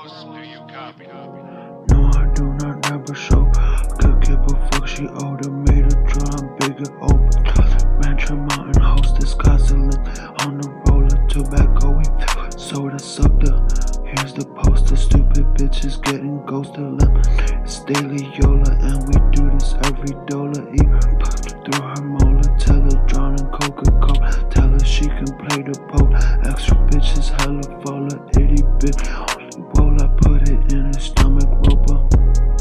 host, do you copy? No, I do not never show. Could give a fuck, she older, made a draw, I'm bigger, open. Rancher mountain, hostess, Cosselin, on the roller, tobacco, we soda, sucker. Here's the poster, stupid bitches getting ghosted. It's daily yola, and we do this every dola. Eat through her mola, tell her drowning Coca-Cola. Tell her she can play the pole. Extra bitches, hella fola, iddi bit. Wola, put it in her stomach, ropa.